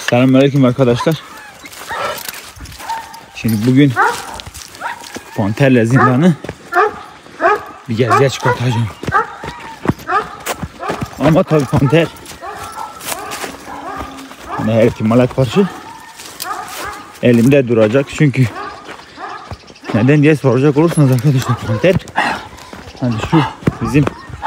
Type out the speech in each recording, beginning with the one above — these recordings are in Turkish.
Selamünaleyküm arkadaşlar. Şimdi bugün panterle zindanı bir geziye çıkartacağım. Ama tabii panter hani her ihtimale karşı elimde duracak. Çünkü neden diye soracak olursanız arkadaşlar, panter hani şu bizim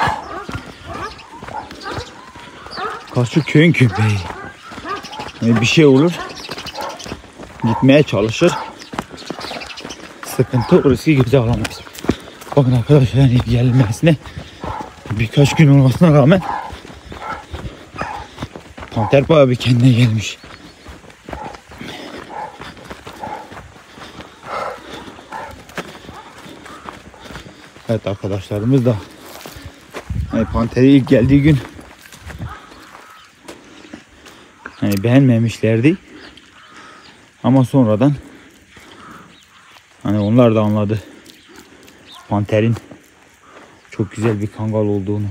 karşı köyün köpeği. Yani bir şey olur, gitmeye çalışır, sıkıntı o riski göze alamayız. Bakın arkadaşlar, yani gelmesine birkaç gün olmasına rağmen panter bayağı bir kendine gelmiş. Evet, arkadaşlarımız da yani panteri ilk geldiği gün hani beğenmemişlerdi. Ama sonradan hani onlar da anladı panterin çok güzel bir kangal olduğunu.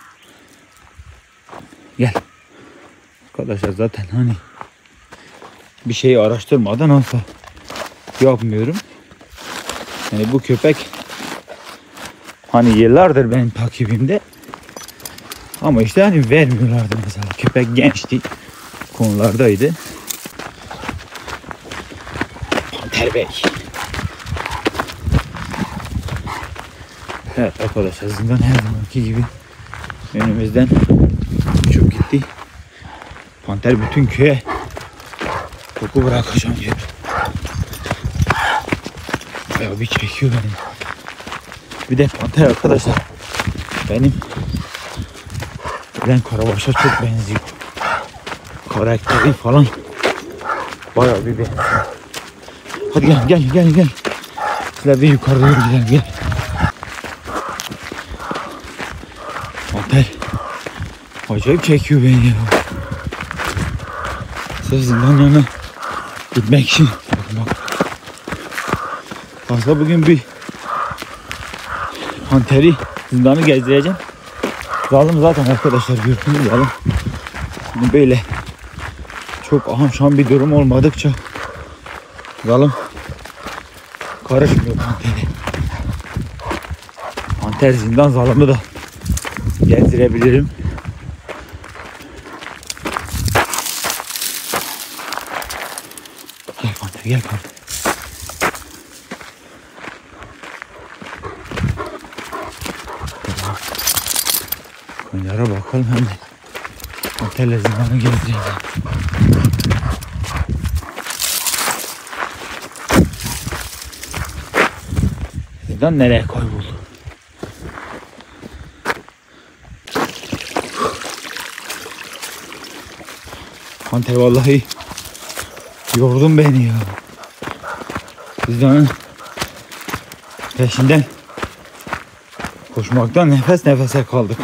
Gel. Arkadaşlar zaten hani bir şeyi araştırmadan asla yapmıyorum. Yani bu köpek hani yıllardır benim takibimde. Ama işte hani vermiyorlardı mesela. Köpek gençti. Konulardaydı. Panter Bey. Evet arkadaşlar, zindan her zamanki gibi önümüzden uçup gitti. Panter bütün köye koku bırakacağım diyor. Bayağı bir çekiyor beni. Bir de panter arkadaşlar benim Karabaş'a çok benziyor. Karakteri falan bayağı bir benziyor. Hadi gel. Şöyle bir yukarı doğru gidelim, gel. Panter acayip çekiyor beni ya. Sırf zindanın yanına gitmek için. Bak. Aslında bugün bir panteri zindanı gezdireceğim. Zalim zaten arkadaşlar, gördüğünüz zalim. Böyle çok aham bir durum olmadıkça zalim karışmıyor pantere. Panter zindan zalimi da gezdirebilirim. Gel panter. Konyara bakalım hem de panterle zindanı gezdireceğim. Zindan nereye kayboldu? Panter vallahi yordun beni ya. Zindanın peşinden koşmaktan nefes nefese kaldık.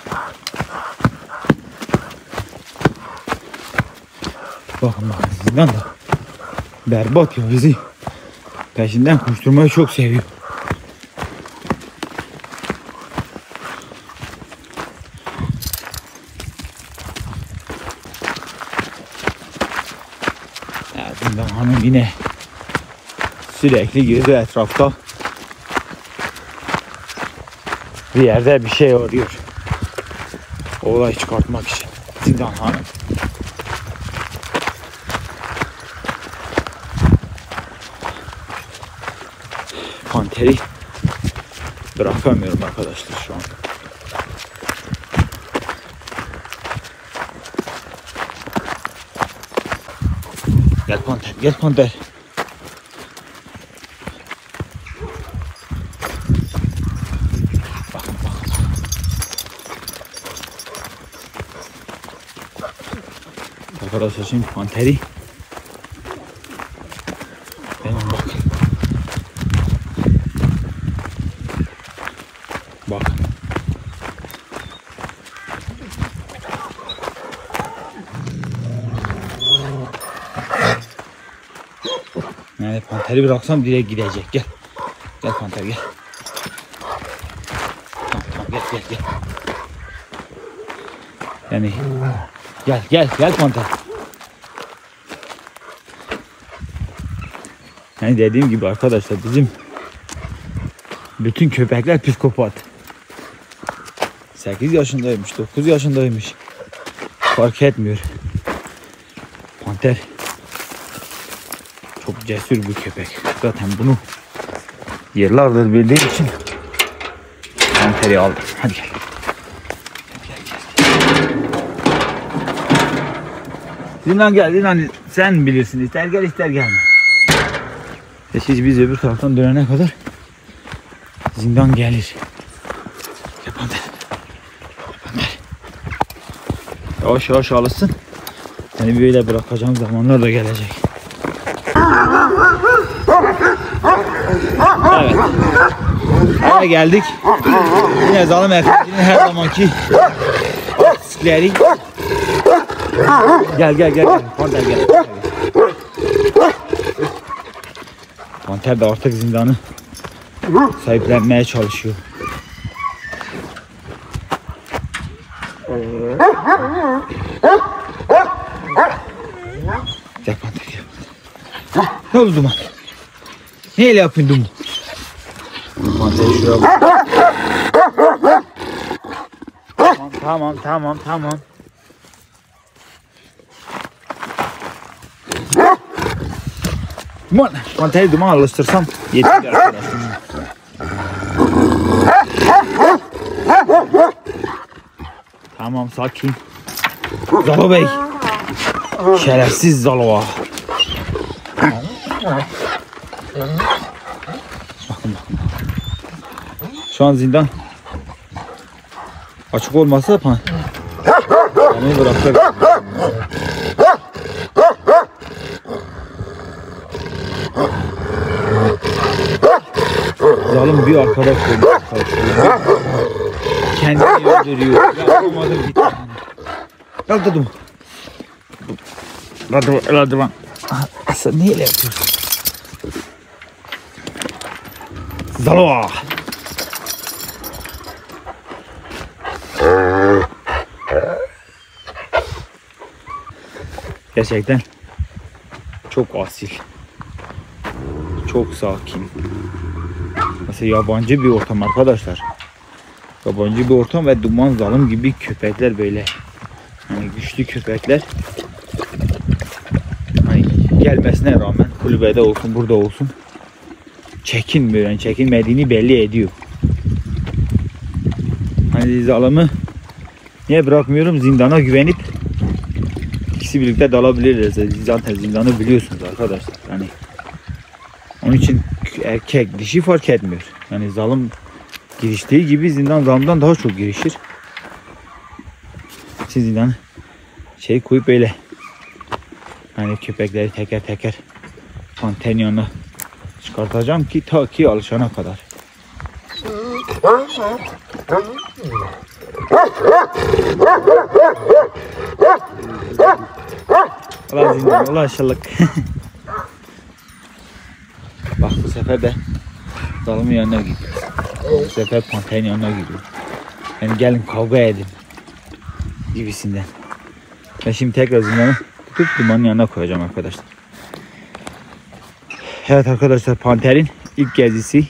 Bakın zindan da berbat ya, bizi peşinden koşturmayı çok seviyor. Zindan hanım yine sürekli geziyor etrafta. Bir yerde bir şey arıyor. Olay çıkartmak için. Zindan hanım. Panteri bırakamıyorum arkadaşlar şu an. Gel panter. Bakın. Arkadaşlar şimdi panteri bakın. Yani panteri bıraksam direkt gidecek. Gel panter gel. Tamam gel. Yani gel panter. Yani dediğim gibi arkadaşlar bizim bütün köpekler psikopat. 8 yaşındaymış, 9 yaşındaymış. Fark etmiyor. Panter çok cesur bir köpek. Zaten bunu yıllardır bildiğim için Panteri aldım. Hadi gel. Zindan gel, Zindan sen bilirsin. İster gel ister gelme. Siz biz öbür taraftan dönene kadar Zindan gelir. Gel Panter. Panter. Yavaş yavaş alışsın. Seni böyle bırakacağım zamanlar da gelecek. Evet. Eve geldik. Yine Zalim Efendi'nin her zamanki artistlikleri. Gel. Panter gel. Panter de artık Zindan'ı sahiplenmeye çalışıyor. Gel Panter gel. Ne oldu Duman? Neyle yapıyorsun Duman? Panter şuraya bak. Tamam. Duman, Panter'i Duman alıştırsam yeter arkadaşlar. Tamam sakin. Zalo Bey. Şerefsiz Zalo. Bakın. Şu an Zindan açık olmasa beni bırakır. Zalim bir arkadaş koyuyor. Kendini öldürüyor. Yapamadım bir tane. Gel dedim. Hadi lan. Sen neyle yapıyorsun? Zalo. Gerçekten çok asil. Çok sakin. Mesela yabancı bir ortam arkadaşlar. Yabancı bir ortam ve Duman, Zalim gibi köpekler böyle. Hani güçlü köpekler. Hani gelmesine rağmen kulübede olsun, burada olsun çekinmiyor. Yani çekinmediğini belli ediyor. Hani Zalim'i niye bırakmıyorum? Zindana güvenip ikisi birlikte dalabilirler. Zaten Zindanı biliyorsunuz arkadaşlar. Yani onun için erkek dişi fark etmiyor. Yani Zalim giriştiği gibi Zindan Zalim'den daha çok girişir. Siz Zindan koyup böyle hani köpekleri teker teker Panter'in yanına çıkartacağım ki ta ki alışana kadar. Allah Zindan, Allah aşağılık. Bak bu sefer de Zalim'in yanına gidiyor. Bu sefer Panter'in yanına gidiyor. Yani gelin kavga edin gibisinden. Ben şimdi tekrar Zindan'ı tutup Duman'ın yanına koyacağım arkadaşlar. Evet arkadaşlar, Panter'in ilk gezisi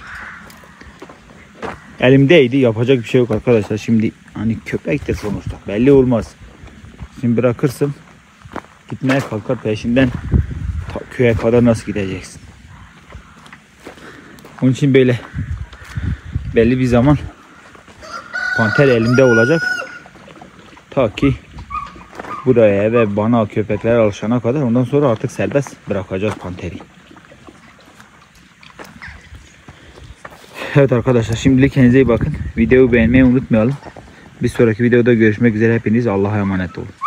elimdeydi. Yapacak bir şey yok arkadaşlar. Şimdi hani köpektir sonuçta. Belli olmaz. Şimdi bırakırsın, gitmeye kalkar peşinden, köye kadar nasıl gideceksin? Onun için böyle belli bir zaman Panter elimde olacak. Ta ki buraya ve bana köpekler alışana kadar, ondan sonra artık serbest bırakacağız Panter'i. Evet arkadaşlar, şimdilik kendinize iyi bakın. Videoyu beğenmeyi unutmayalım. Bir sonraki videoda görüşmek üzere. Hepiniz Allah'a emanet olun.